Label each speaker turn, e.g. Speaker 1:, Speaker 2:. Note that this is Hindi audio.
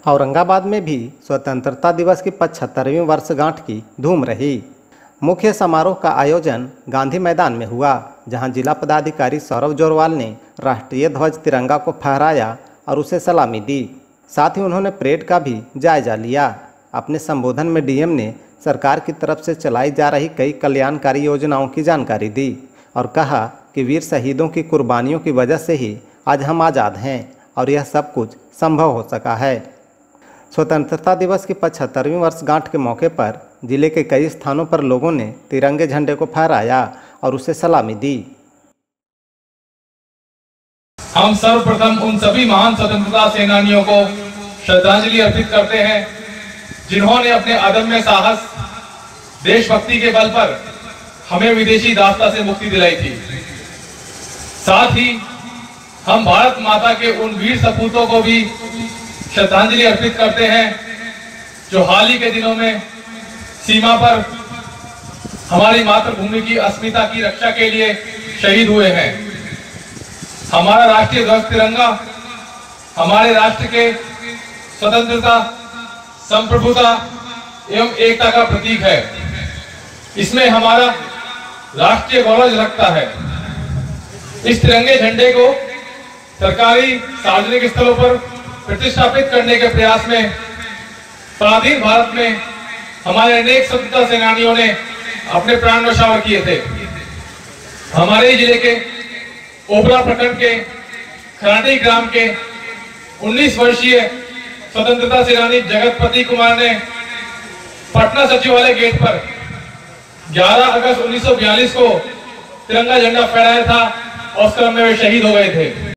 Speaker 1: औरंगाबाद में भी स्वतंत्रता दिवस की 75वीं वर्षगांठ की धूम रही। मुख्य समारोह का आयोजन गांधी मैदान में हुआ, जहां जिला पदाधिकारी सौरभ जोरवाल ने राष्ट्रीय ध्वज तिरंगा को फहराया और उसे सलामी दी। साथ ही उन्होंने परेड का भी जायजा लिया। अपने संबोधन में डीएम ने सरकार की तरफ से चलाई जा रही कई कल्याणकारी योजनाओं की जानकारी दी और कहा कि वीर शहीदों की कुर्बानियों की वजह से ही आज हम आज़ाद हैं और यह सब कुछ संभव हो सका है। स्वतंत्रता दिवस की 75वीं वर्षगांठ के मौके पर जिले के कई स्थानों पर लोगों ने तिरंगे झंडे को फहराया और उसे सलामी दी।
Speaker 2: हम सर्वप्रथम उन सभी महान स्वतंत्रता सेनानियों को श्रद्धांजलि अर्पित करते हैं जिन्होंने अपने अदम्य साहस, देशभक्ति के बल पर हमें विदेशी दासता से मुक्ति दिलाई थी। साथ ही हम भारत माता के उन वीर सपूतों को भी श्रद्धांजलि अर्पित करते हैं जो हाल ही के दिनों में सीमा पर हमारी मातृभूमि की अस्मिता की रक्षा के लिए शहीद हुए हैं। हमारा राष्ट्रीय ध्वज तिरंगा हमारे राष्ट्र के स्वतंत्रता, संप्रभुता एवं एकता का प्रतीक है। इसमें हमारा राष्ट्रीय गौरव झलकता है। इस तिरंगे झंडे को सरकारी सार्वजनिक स्थलों पर प्रतिष्ठापित करने के प्रयास में पराधीन भारत में हमारे अनेक स्वतंत्रता सेनानियों ने अपने प्राण न्यौछावर किए थे। हमारे जिले के ओबरा प्रखंड के खराटी ग्राम के 19 वर्षीय स्वतंत्रता सेनानी जगतपति कुमार ने पटना सचिवालय गेट पर 11 अगस्त 1942 को तिरंगा झंडा फहराया था और उस क्रम में वे शहीद हो गए थे।